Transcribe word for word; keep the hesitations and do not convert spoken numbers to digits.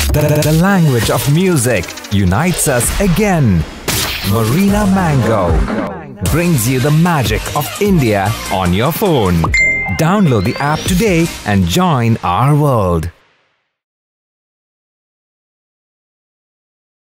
The, the language of music unites us again. Marina Mango brings you the magic of India on your phone. Download the app today and join our world.